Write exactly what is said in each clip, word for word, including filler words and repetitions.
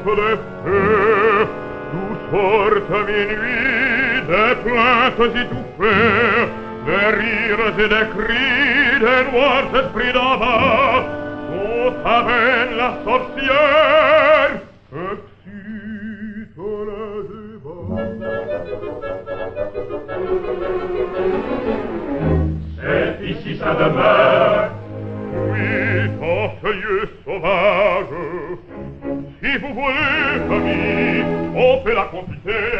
de feu, d'où sortent minuit des plaintes étouffées, des rires et des cris des noirs esprits d'en bas, dont amène la sorcière, excite le débat. C'est ici sa demeure. Oui, ton feuilleux sauvage. Si vous voulez, amis, on peut la confiter.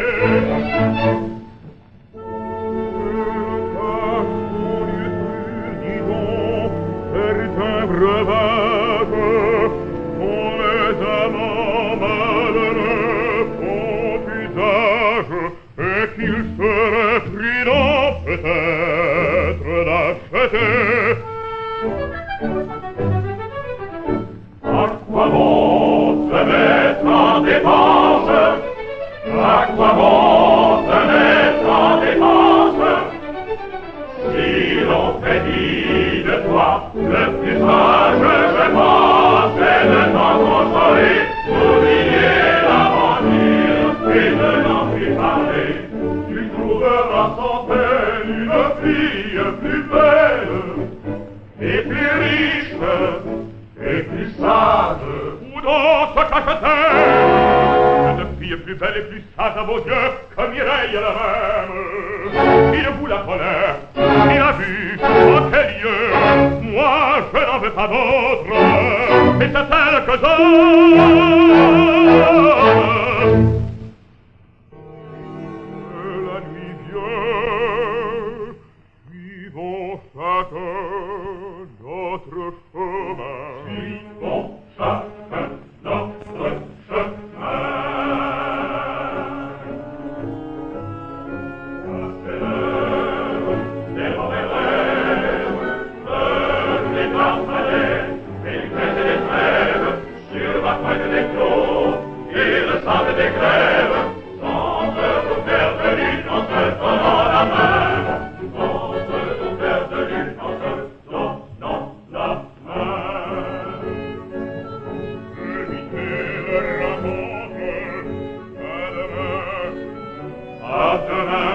Certains breuvages, dont les amants malheureux font usage, et qu'il serait prudent peut-être d'acheter. À quoi bon se mettre en dépense? À quoi bon se mettre en dépense? Si l'on fait dit de toi le plus sage, je pense, c'est de t'en consoler, d'oublier l'aventure et de n'en plus parler. Tu trouveras sans peine une fille plus belle et plus riche et plus sage. Où donc se cache-t-elle cette fille plus belle et plus sage à vos yeux que Mireille elle-même? Qui ne vous la connaît? Qui l'a vue? En quel lieu? Moi, je n'en veux pas d'autre, et c'est elle que j'aime. La nuit vient, suivons chacun notre chemin. Suivons chacun notre chemin. C'est l'heure des mauvais rêves, l'heure des parfumés, des grèves et des trêves, sur ma pointe d'éclos, et le sable des grèves, sans se vous faire de lune, en se donnant la main, sans se vous faire de lune, en se donnant la main. Évitez le rencontre, à demain, à demain.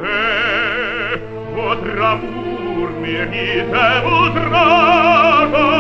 Votre amour mérite votre rage.